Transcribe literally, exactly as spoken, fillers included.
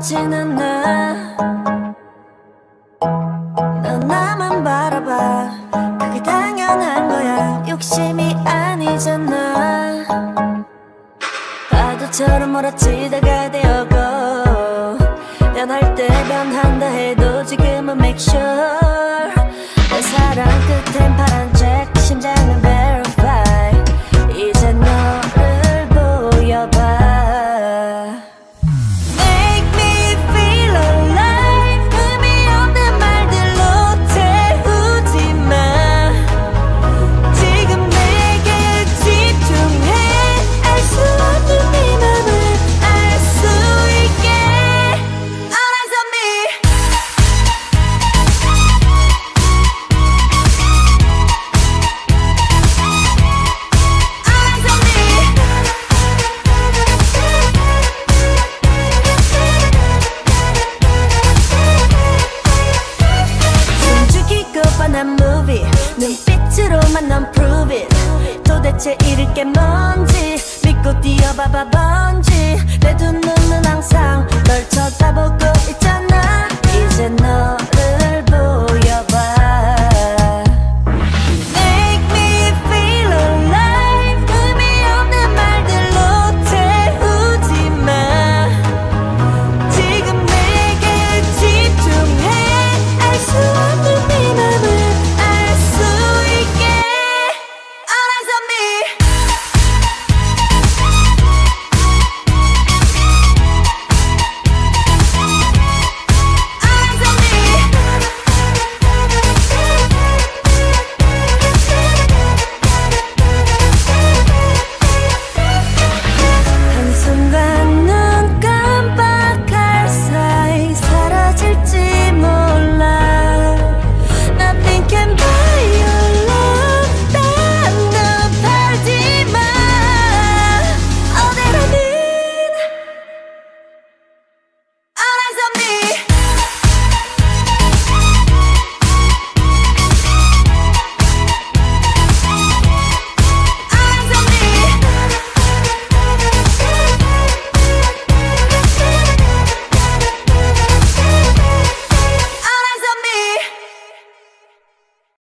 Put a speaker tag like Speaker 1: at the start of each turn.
Speaker 1: 멀어지는 나, 넌 나만 바라봐. 그게 당연한 거야. 욕심이 아니잖아. 파도처럼 몰아치다가 되어고 변할 때 변한다 해도 지금은 make sure 내 사랑 끝엔 파란 책 심장은 verify. 이제 너를 보여봐. 난 movie 눈빛으로만 넌 prove it. 도대체 잃을 게 뭔지 믿고 뛰어봐봐 번지. 내 두 눈은 항상 널 쳐다보고 있잖아. 이제 너